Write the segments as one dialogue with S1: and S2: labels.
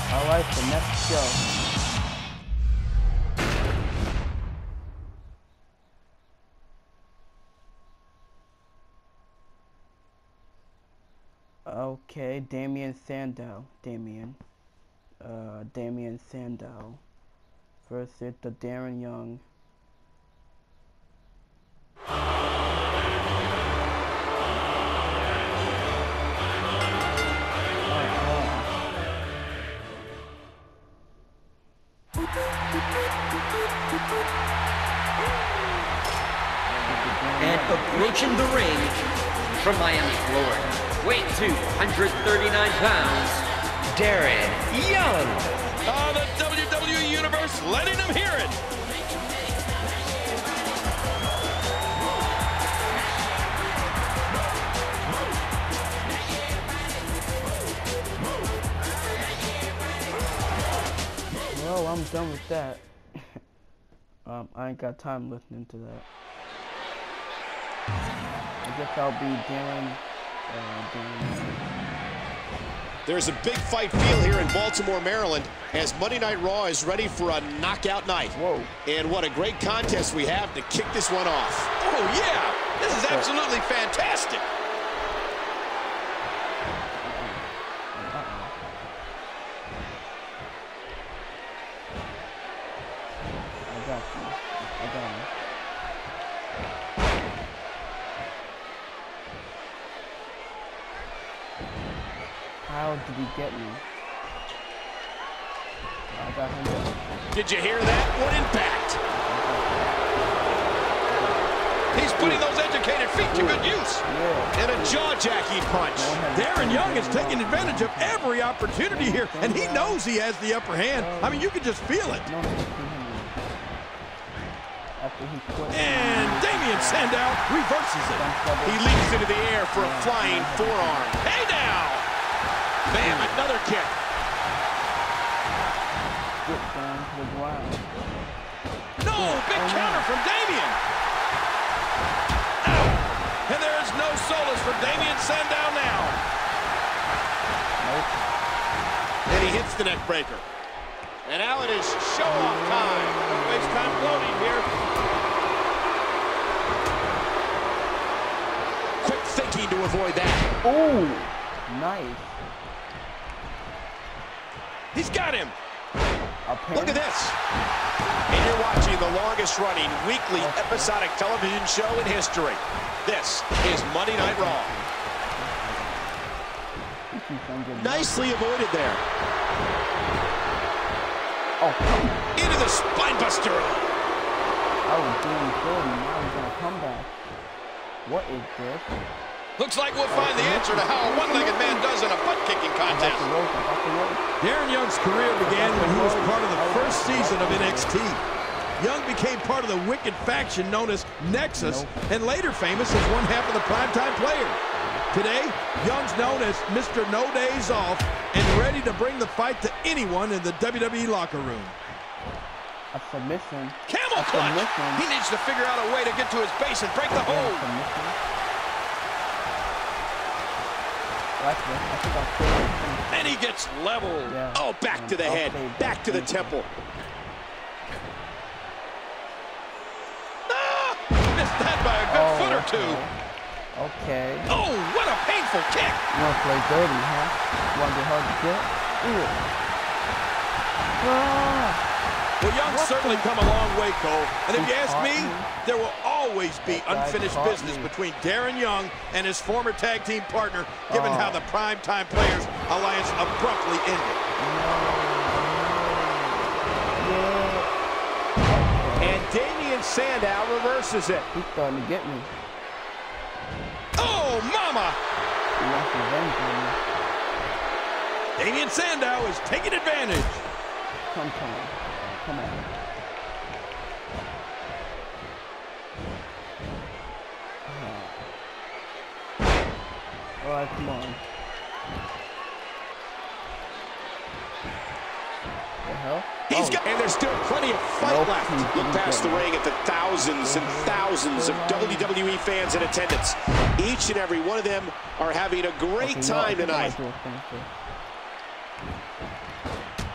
S1: Alright, the next show. Okay, Damien Sandow. Damien Sandow versus the Darren Young.
S2: And approaching the ring from Miami, Florida, weighing 239 pounds, Darren Young.
S3: Oh, the WWE Universe letting him hear it.
S1: Well, I'm done with that. I ain't got time listening to that. I guess I'll be Darren.
S4: There's a big fight feel here in Baltimore, Maryland, as Monday Night Raw is ready for a knockout night.
S1: Whoa.
S4: And what a great contest we have to kick this one off.
S3: Oh, yeah. This is absolutely fantastic.
S1: I got you. I got him. How did he get me? I got him.
S4: Did you hear that? What impact?
S3: He's putting those educated feet to good use.
S1: Yeah.
S4: And a jaw-jacking punch.
S5: Darren Young is taking advantage of every opportunity here, and he knows he has the upper hand. I mean, you can just feel it. And Damien Sandow reverses it.
S4: He leaps into the air for a flying forearm.
S3: Hey now! Bam, another kick.
S1: Get down to the ground.
S3: No, big counter from Damien. Ow! And there is no solace for Damien Sandow now.
S1: Nope.
S4: And he hits the neck breaker. And now it is show-off time. Don't waste time floating here. Quick thinking to avoid that.
S1: Oh, nice.
S3: He's got him.
S4: Look at this. And you're watching the longest-running weekly episodic television show in history. This is Monday Night Raw. Nicely avoided there.
S1: Oh,
S4: Into the spinebuster.
S1: I was doing good, and now he's gonna come back. What is this?
S3: Looks like we'll find the answer to how a one-legged man does in a butt-kicking contest.
S5: Darren Young's career began when he was part of the first season of NXT. Young became part of the Wicked faction known as Nexus, and later famous as one half of the Primetime Players. Today, Young's known as Mr. No Days Off and ready to bring the fight to anyone in the WWE locker room.
S1: A submission.
S3: Camel clutch! He needs to figure out a way to get to his base and break the hold. And he gets leveled.
S1: Yeah.
S4: Oh, back to the head, back to the temple.
S3: Ah! Missed that by a good foot or two.
S1: Okay.
S3: Oh, what a painful kick.
S1: You wanna play dirty, huh? You wanna get hard to get?
S3: Well, Young's certainly come a long way, Cole. And if you ask me, there will always be unfinished business between Darren Young and his former tag team partner, given how the Primetime Players alliance abruptly ended.
S4: And Damien Sandow reverses it.
S1: He's starting to get me.
S3: Oh, mama!
S1: He wants revenge on me.
S5: Damien Sandow is taking advantage.
S1: Come on. Come on. All right, come on. The hell?
S4: And there's still plenty of fight left. Look past the ring at the thousands and thousands of WWE fans in attendance. Each and every one of them are having a great time tonight.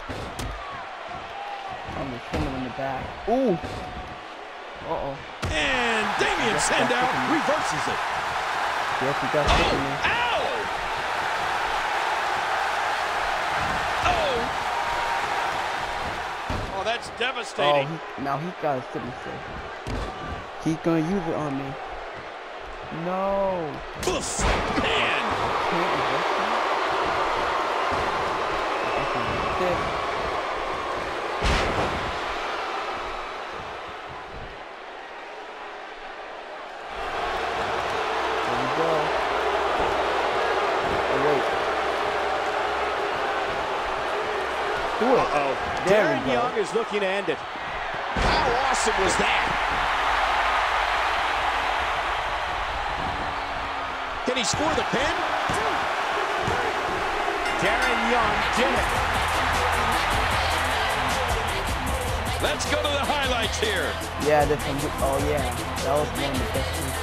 S1: I'm gonna trim him in the back. Ooh. Uh-oh.
S3: And Damien Sandow reverses it.
S1: Yes, he got sick of me.
S3: Ow! Oh! Oh, that's devastating.
S1: Oh, now he got a city safe. He's gonna use it on me. No.
S3: Oof, man.
S1: Can't reverse it.
S4: Uh-oh. Darren Young is looking to end it. How awesome was that? Can he score the pin? Darren Young did it.
S3: Let's go to the highlights here.
S1: Yeah, this one. Oh yeah, that was one of the best things.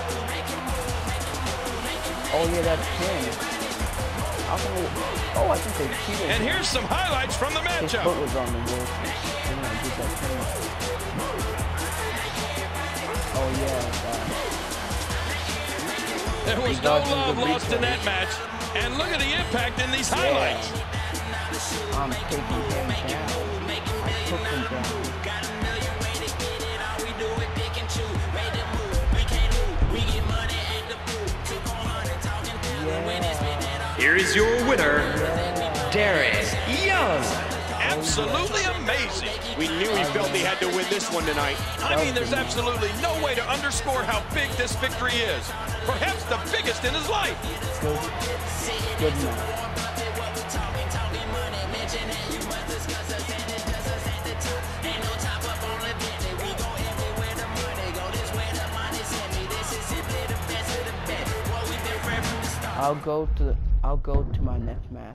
S1: Oh yeah, that's him. Oh, I think they cheated.
S3: And here's some highlights from the
S1: His
S3: matchup.
S1: foot was on the wall. Oh yeah.
S3: There was no love lost in that match. And look at the impact in these highlights.
S1: I'm taking him down. I took him down.
S2: Here is your winner, Darren Young.
S3: Absolutely amazing.
S4: We knew he felt he had to win this one tonight.
S3: I mean, there's absolutely no way to underscore how big this victory is. Perhaps the biggest in his life.
S1: Good man. I'll go to my next match.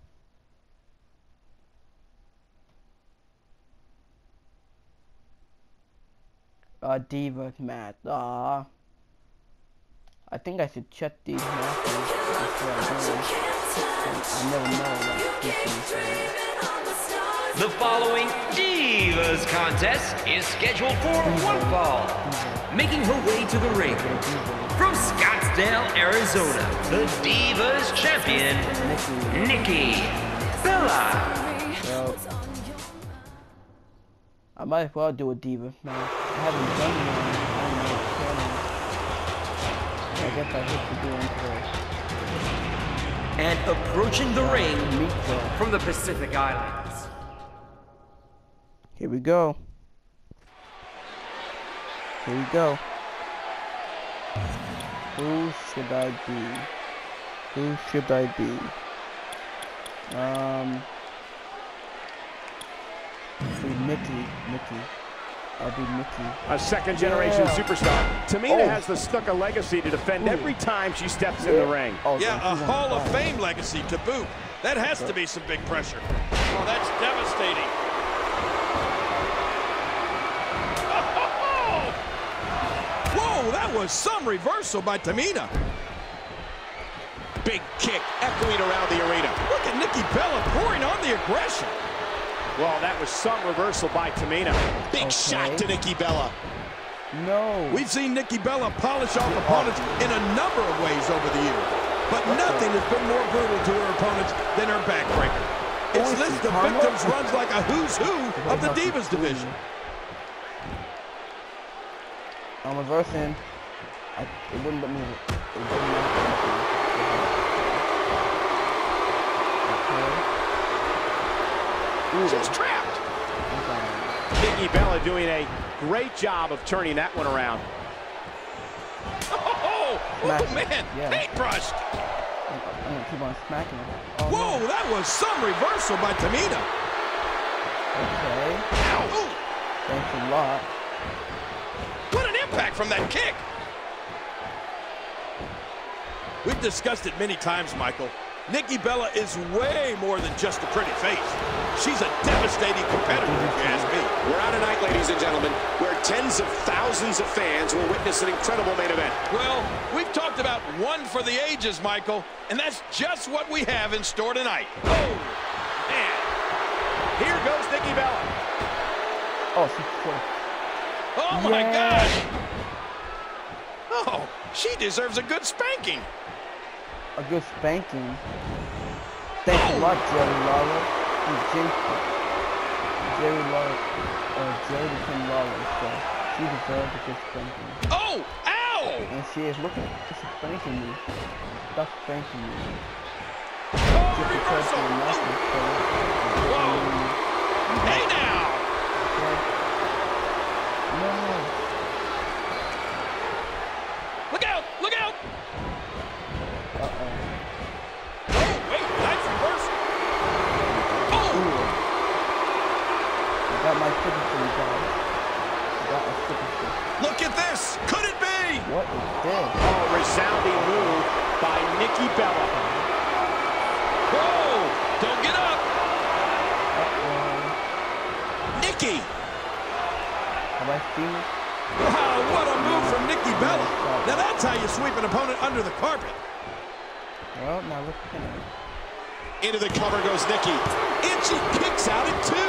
S1: Divas match. I think I should check these matches before I do. I never know what
S2: The following Divas contest is scheduled for one fall. Making her way to the ring from Scottsdale, Arizona, the Divas champion, Nikki Bella.
S1: So, I might as well do a Divas match. I haven't done one. I guess I have to do one today.
S2: And approaching the ring from the Pacific Islands.
S1: Here we go. Here we go. Who should I be? Who should I be? Mickey. I'll be Mickey.
S4: A second-generation superstar. Tamina has the Snuka legacy to defend every time she steps in the ring.
S3: Yeah, a Hall of Fame legacy to boot. That has to be some big pressure. Oh, that's devastating. Whoa, that was some reversal by Tamina.
S4: Big kick echoing around the arena.
S3: Look at Nikki Bella pouring on the aggression.
S4: Well, that was some reversal by Tamina. Big shot to Nikki Bella.
S1: No.
S3: We've seen Nikki Bella polish off opponents in a number of ways over the years, but nothing has been more brutal to her opponents than her backbreaker. Its list of victims runs like a who's who of the Divas division.
S1: I'm reversing. It wouldn't let me.
S4: She's trapped. Nikki Bella doing a great job of turning that one around.
S3: Oh man, paintbrushed.
S1: I'm gonna keep on smacking him.
S3: Whoa, that was some reversal by Tamina.
S1: Okay.
S3: Ow.
S1: Thanks a lot.
S3: What an impact from that kick. We've discussed it many times, Michael. Nikki Bella is way more than just a pretty face. She's a devastating competitor, if you ask me.
S4: We're out tonight, ladies and gentlemen, where tens of thousands of fans will witness an incredible main event.
S3: Well, we've talked about one for the ages, Michael, and that's just what we have in store tonight. Oh, man.
S4: Here goes Nikki Bella.
S1: Oh, she's quick.
S3: Oh, my gosh. Oh, she deserves a good spanking.
S1: A good spanking. Thanks a lot, Jerry Lawler. Jerry Lawler, Jerry became Lawler, so she deserves a good spanking.
S3: Oh, ow!
S1: And she is looking, she's spanking me. Stop spanking me.
S3: Oh,
S1: Just because
S3: reversal.
S1: you're not
S3: Whoa. Hey, now.
S1: No.
S3: Look out, look out.
S1: Uh-oh.
S3: Oh, wait, nice reversal. Oh.
S1: I got my signature, you guys. I got my signature.
S3: Look at this. Could it be?
S1: What is this?
S4: Oh, resounding move by Nikki Bella.
S3: Whoa, don't get up.
S1: Uh-oh.
S3: Nikki.
S1: Have I seen it?
S5: Wow, what a move from Nikki Bella. Now that's how you sweep an opponent under the carpet.
S1: Well, now let's finish.
S4: Into the cover goes Nikki. And she kicks out at 2.